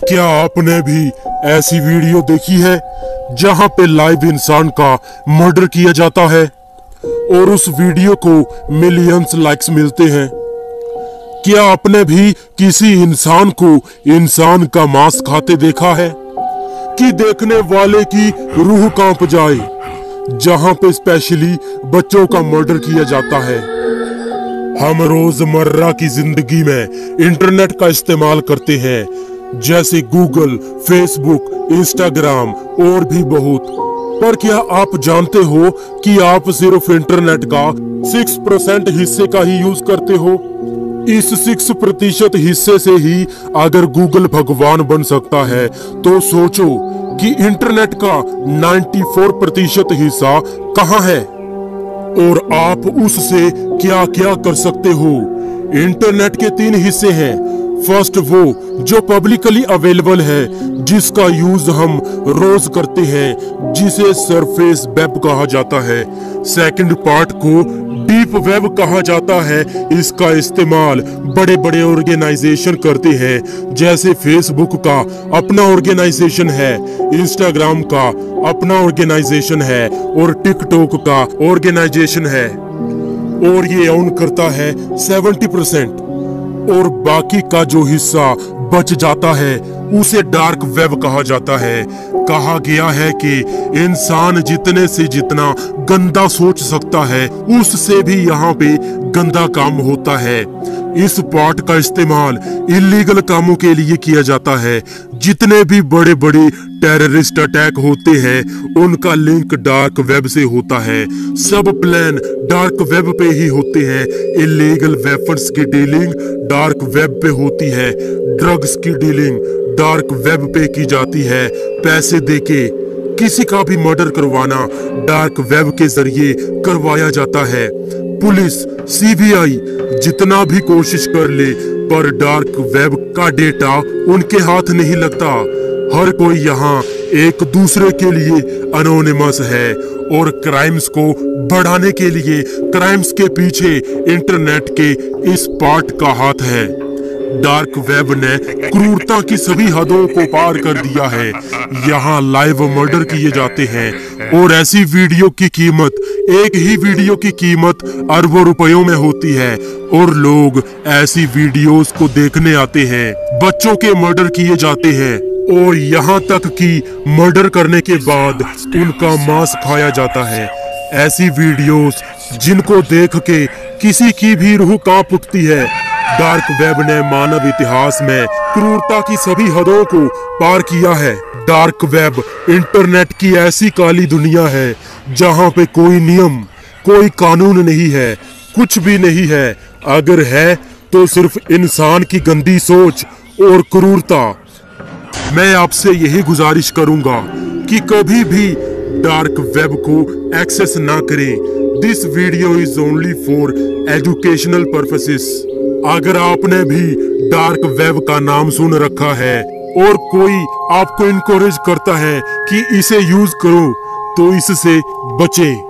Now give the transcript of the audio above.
क्या आपने भी ऐसी वीडियो देखी है जहां पे लाइव इंसान का मर्डर किया जाता है और उस वीडियो को मिलियंस लाइक्स मिलते हैं? क्या आपने भी किसी इंसान को इंसान का मांस खाते देखा है कि देखने वाले की रूह कांप जाए, जहां पे स्पेशली बच्चों का मर्डर किया जाता है? हम रोजमर्रा की जिंदगी में इंटरनेट का इस्तेमाल करते हैं, जैसे गूगल, फेसबुक, इंस्टाग्राम और भी बहुत। पर क्या आप जानते हो कि आप सिर्फ इंटरनेट का 6% हिस्से का ही यूज करते हो? इस 6% हिस्से से ही अगर गूगल भगवान बन सकता है, तो सोचो कि इंटरनेट का 94% हिस्सा कहाँ है और आप उससे क्या क्या कर सकते हो। इंटरनेट के 3 हिस्से हैं। फर्स्ट वो जो पब्लिकली अवेलेबल है, जिसका यूज हम रोज करते हैं, जिसे सरफेस वेब कहा जाता है। सेकंड पार्ट को डीप वेब कहा जाता है। इसका इस्तेमाल बड़े बड़े ऑर्गेनाइजेशन करते हैं, जैसे फेसबुक का अपना ऑर्गेनाइजेशन है, इंस्टाग्राम का अपना ऑर्गेनाइजेशन है और टिकटॉक का ऑर्गेनाइजेशन है। और ये ऑन करता है 70%। और बाकी का जो हिस्सा बच जाता है उसे डार्क वेब कहा जाता है। कहा गया है कि इंसान जितने से जितना गंदा सोच सकता है, उससे भी यहाँ पे गंदा काम होता है। इस पार्ट का इस्तेमाल इलीगल कामों के लिए किया जाता है। जितने भी बड़े बड़े टेररिस्ट अटैक होते हैं, उनका लिंक डार्क वेब से होता है। सब प्लान डार्क वेब पे ही होते हैं। इलीगल वेपन्स की डीलिंग डार्क वेब पे होती है। ड्रग्स की डीलिंग डार्क वेब पे की जाती है। पैसे देके किसी का भी मर्डर करवाना डार्क वेब के जरिए करवाया जाता है। पुलिस, सीबीआई जितना भी कोशिश कर ले, पर डार्क वेब का डेटा उनके हाथ नहीं लगता। हर कोई यहाँ एक दूसरे के लिए अनोनिमस है और क्राइम्स को बढ़ाने के लिए क्राइम्स के पीछे इंटरनेट के इस पार्ट का हाथ है। डार्क वेब ने क्रूरता की सभी हदों को पार कर दिया है। यहाँ लाइव मर्डर किए जाते हैं और ऐसी वीडियो की कीमत, एक ही वीडियो की कीमत अरबों रुपयों में होती है और लोग ऐसी वीडियोस को देखने आते हैं। बच्चों के मर्डर किए जाते हैं और यहाँ तक कि मर्डर करने के बाद उनका मांस खाया जाता है। ऐसी वीडियोस जिनको देख के किसी की भी रूह कांप उठती है। डार्क वेब ने मानव इतिहास में क्रूरता की सभी हदों को पार किया है। डार्क वेब इंटरनेट की ऐसी काली दुनिया है जहाँ पे कोई नियम, कोई कानून नहीं है, कुछ भी नहीं है। अगर है तो सिर्फ इंसान की गंदी सोच और क्रूरता। मैं आपसे यही गुजारिश करूंगा कि कभी भी डार्क वेब को एक्सेस ना करें। This video is only for educational purposes. अगर आपने भी डार्क वेब का नाम सुन रखा है और कोई आपको इनकरेज करता है कि इसे यूज करो, तो इससे बचें।